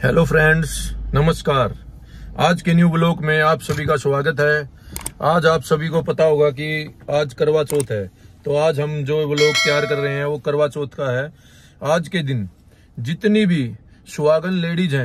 Hello friends, नमस्कार। आज के न्यू ब्लॉग में आप सभी का स्वागत है। आज आप सभी को पता होगा कि आज करवा चौथ है, तो आज हम जो ब्लॉग तैयार कर रहे हैं वो करवा चौथ का है। आज के दिन जितनी भी सुहागन लेडीज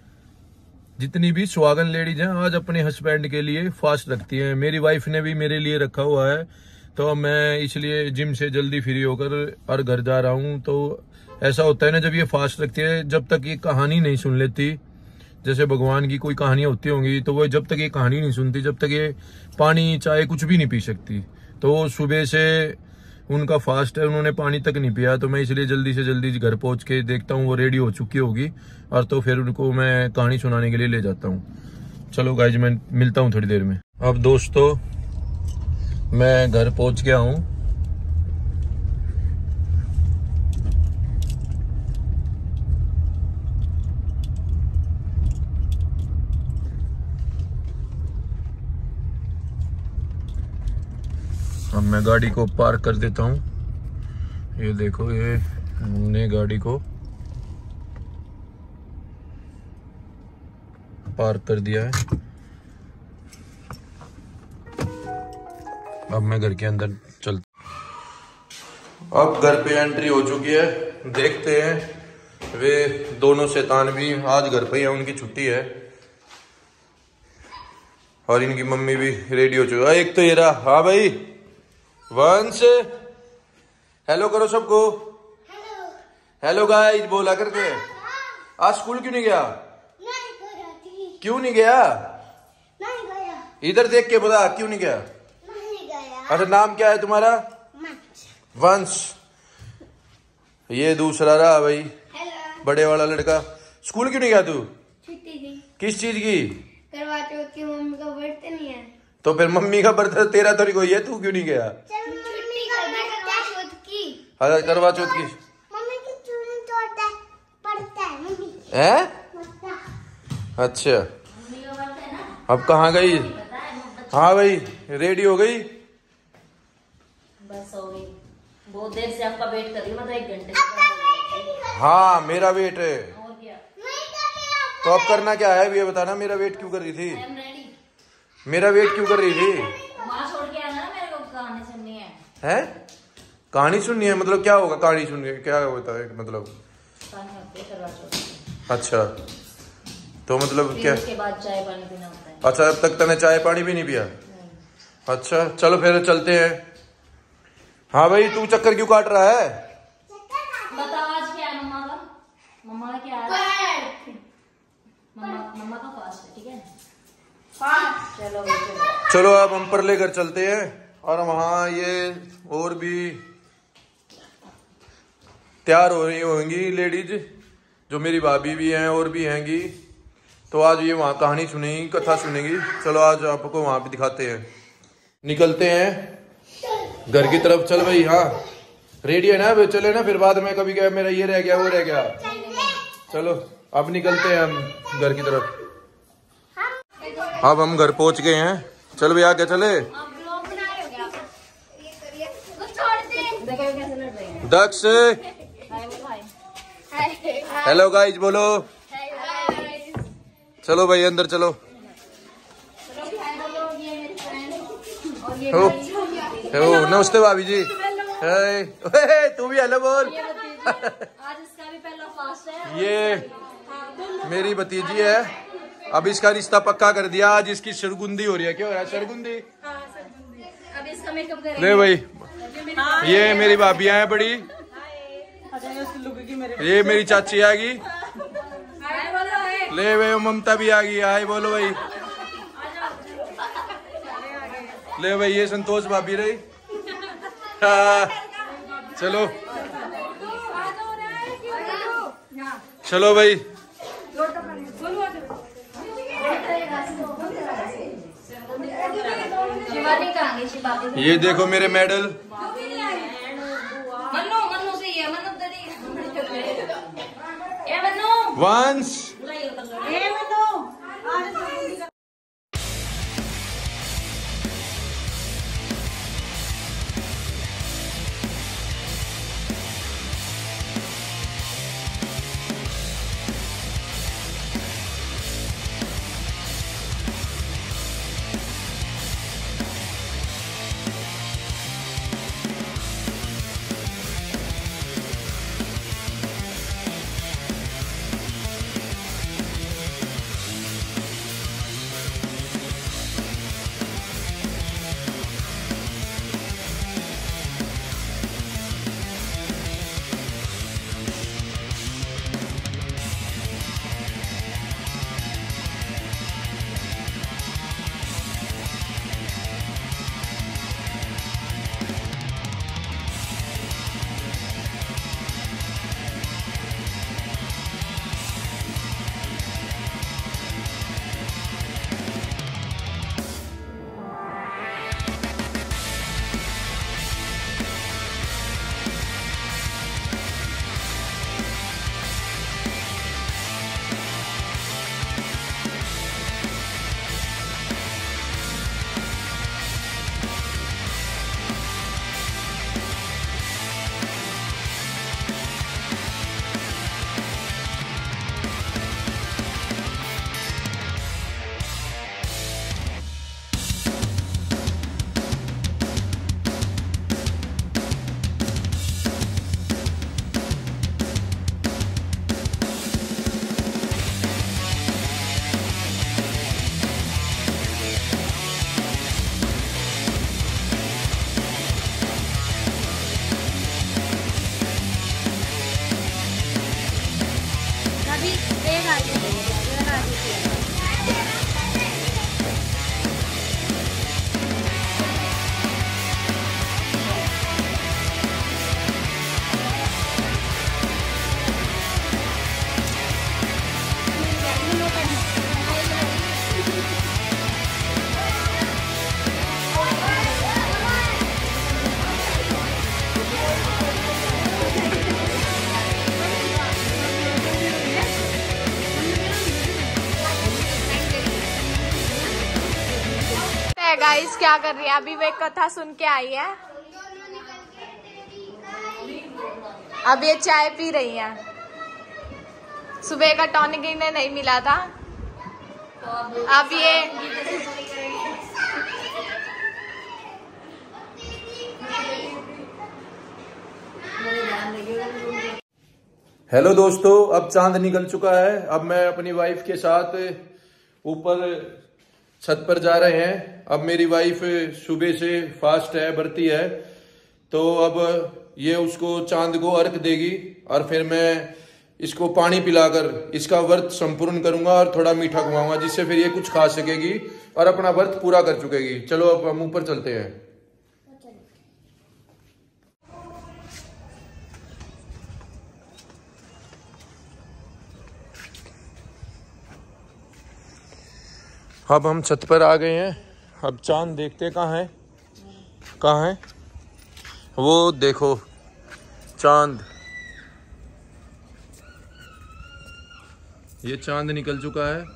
हैं आज अपने हस्बैंड के लिए फास्ट रखती हैं। मेरी वाइफ ने भी मेरे लिए रखा हुआ है, तो मैं इसलिए जिम से जल्दी फ्री होकर और घर जा रहा हूँ। तो ऐसा होता है ना, जब ये फास्ट रखती है, जब तक ये कहानी नहीं सुन लेती, जैसे भगवान की कोई कहानियां होती होंगी, तो वो जब तक ये कहानी नहीं सुनती, जब तक ये पानी चाय कुछ भी नहीं पी सकती। तो सुबह से उनका फास्ट है, उन्होंने पानी तक नहीं पिया, तो मैं इसलिए जल्दी से जल्दी घर पहुंच के देखता हूँ वो रेडी हो चुकी होगी, और तो फिर उनको मैं कहानी सुनाने के लिए ले जाता हूँ। चलो गाइज, मैं मिलता हूँ थोड़ी देर में। अब दोस्तों, मैं घर पहुंच गया हूँ। अब मैं गाड़ी को पार्क कर देता हूँ। ये देखो, ये हमने गाड़ी को पार्क कर दिया है। अब मैं घर के अंदर चलता। अब घर पे एंट्री हो चुकी है। देखते हैं, वे दोनों शैतान भी आज घर पे ही है, उनकी छुट्टी है, और इनकी मम्मी भी रेडी हो चुकी है। एक तो ये रहा। हाँ भाई, वंश हेलो करो सबको। हेलो गाइस बोला करके। आज स्कूल क्यों नहीं गया? क्यों नहीं गया? इधर देख के बता, क्यों नहीं गया? अच्छा, नाम क्या है तुम्हारा? वंश। ये दूसरा रहा भाई, बड़े वाला लड़का। स्कूल क्यों नहीं गया तू? छुट्टी थी। किस चीज की? करवा चौथ की। मम्मी का बर्थडे नहीं है। तो फिर मम्मी का बर्थडे तेरा तो कोई है, तू क्यों नहीं गया? अरे करवा चौथ की मम्मी की चूड़ी तोड़ता पड़ता है मम्मी है। अच्छा, अब कहाँ गई? हाँ भाई, रेडी हो गई? बस हो गई। बहुत देर से आपका वेट कर रही हूँ, मतलब 1 घंटे से। हाँ, मेरा वेट है। और क्या? तो अब करना क्या है, ये बताना। मेरा वेट क्यों कर रही थी? मेरा वेट क्यों कर रही थी? वहाँ छोड़ के आना, मेरे को कहानी सुननी है। हैं? कहानी सुननी है? मतलब क्या होगा कहानी सुननी है? क्या होता है मतलब? अच्छा, तो मतलब क्या? उसके बाद चाय पानी पीना होता है। अच्छा, अब तक तूने चाय पानी भी नहीं पिया? अच्छा, चलो फिर चलते हैं। हाँ भाई, तू चक्कर क्यों काट रहा है? बताओ आज क्या है मम्मा का? मम्मा का क्या है? मम्मा का फास्ट है, ठीक है। चलो अब हम पर लेकर चलते हैं, और वहाँ ये और भी तैयार हो रही होंगी लेडीज, जो मेरी भाभी भी हैं और भी हैंगी। तो आज ये वहाँ कहानी सुनेगी, कथा सुनेगी। चलो आज आपको वहाँ भी दिखाते हैं। निकलते हैं घर की तरफ। चल भाई, हाँ रेडी है ना? चले ना, फिर बाद में कभी क्या मेरा ये रह गया वो रह गया। चलो अब निकलते हैं हम घर की तरफ। अब हम घर पहुंच गए हैं। चल भैया, आगे चले। दक्ष हेलो गाइज बोलो। चलो भाई अंदर चलो। नमस्ते भाभी जी। तू भी हेलो बोल। आज इसका भी पहला फास्ट है। ये मेरी भतीजी है, अब इसका रिश्ता पक्का कर दिया। आज इसकी सरगुंदी हो रही है। क्या हो रहा है? सरगुंदी। अब इसका मेकअप करेंगे। ले भाई, ये मेरी भाभियां हैं बड़ी। ये मेरी चाची आ गई। ले भाई, ममता भी आ गई। आए बोलो भाई। ले भाई, ये संतोष भाभी रही। हाँ, चलो चलो भाई। ये देखो मेरे मेडल। वंश गाइस क्या कर रही है? अभी वे कथा सुन के आई है, अब ये चाय पी रही है। सुबह का टॉनिक इन्हें नहीं मिला था, अब ये हेलो दोस्तों, अब चांद निकल चुका है। अब मैं अपनी वाइफ के साथ ऊपर छत पर जा रहे हैं। अब मेरी वाइफ सुबह से फास्ट है, व्रती है, तो अब ये उसको चांद को अर्घ देगी और फिर मैं इसको पानी पिलाकर इसका व्रत संपूर्ण करूंगा और थोड़ा मीठा खवाऊंगा, जिससे फिर ये कुछ खा सकेगी और अपना व्रत पूरा कर चुकेगी। चलो अब हम ऊपर चलते हैं। अब हम छत पर आ गए हैं। अब चांद देखते कहाँ है, कहाँ है वो, देखो चांद, ये चांद निकल चुका है।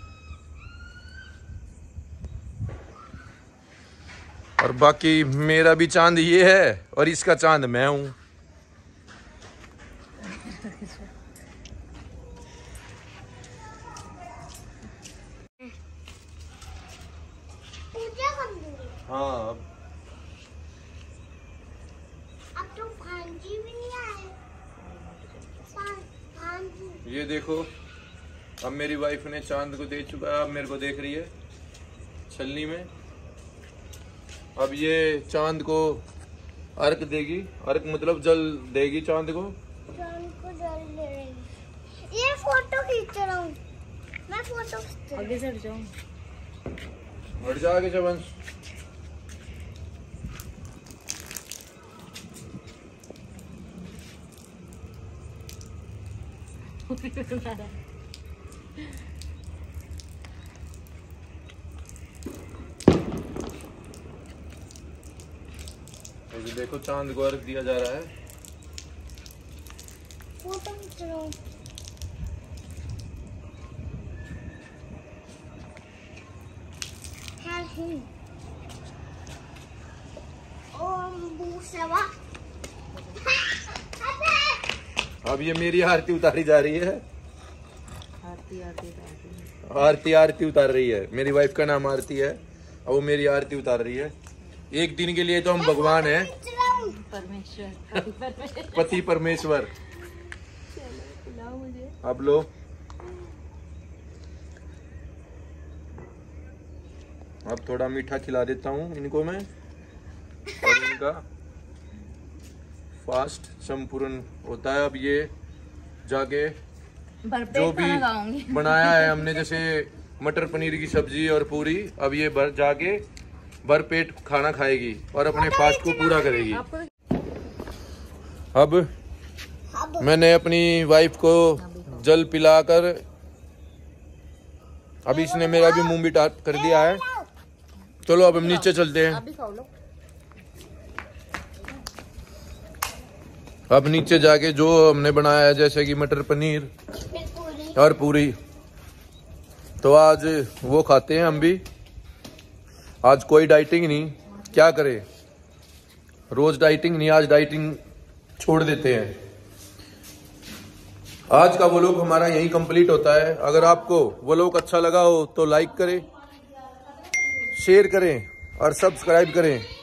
और बाकी मेरा भी चांद ये है और इसका चांद मैं हूं। हाँ, अब तो भांजी भी नहीं आए। भांजी। ये देखो, अब मेरी वाइफ ने चांद को दे चुका है, अब मेरे को देख रही है छलनी में। अब ये चांद को अर्घ देगी, अर्घ मतलब जल देगी चांद को। चांद को जल दे रही। ये फोटो खींच रहा हूँ मैं, फोटो खींच रहा हूँ। आगे चढ़ जाओ, हट जा आगे चबंस। तो देखो चांद को अर्घ दिया जा रहा है। फोटो खींच रहा हूँ। अब ये मेरी आरती उतारी जा रही है। आरती उतार रही है। मेरी वाइफ का नाम आरती है और वो मेरी आरती उतार रही है। एक दिन के लिए तो हम भगवान हैं, पति परमेश्वर। अब लो, अब थोड़ा मीठा खिला देता हूँ इनको मैं, और इनका फास्ट संपूर्ण होता है। अब ये जाके जो भी बनाया है हमने, जैसे मटर पनीर की सब्जी और पूरी, अब ये जाके भरपेट खाना खाएगी और अपने फास्ट को पूरा करेगी। अब मैंने अपनी वाइफ को जल पिलाकर, अभी इसने मेरा भी मुंह भी टाट कर दिया है। चलो अब हम नीचे चलते हैं। अब नीचे जाके जो हमने बनाया है, जैसे कि मटर पनीर और पूरी, तो आज वो खाते हैं हम भी। आज कोई डाइटिंग नहीं, क्या करें, रोज डाइटिंग नहीं, आज डाइटिंग छोड़ देते हैं। आज का व्लॉग हमारा यही कंप्लीट होता है। अगर आपको व्लॉग अच्छा लगा हो तो लाइक करें, शेयर करें और सब्सक्राइब करें।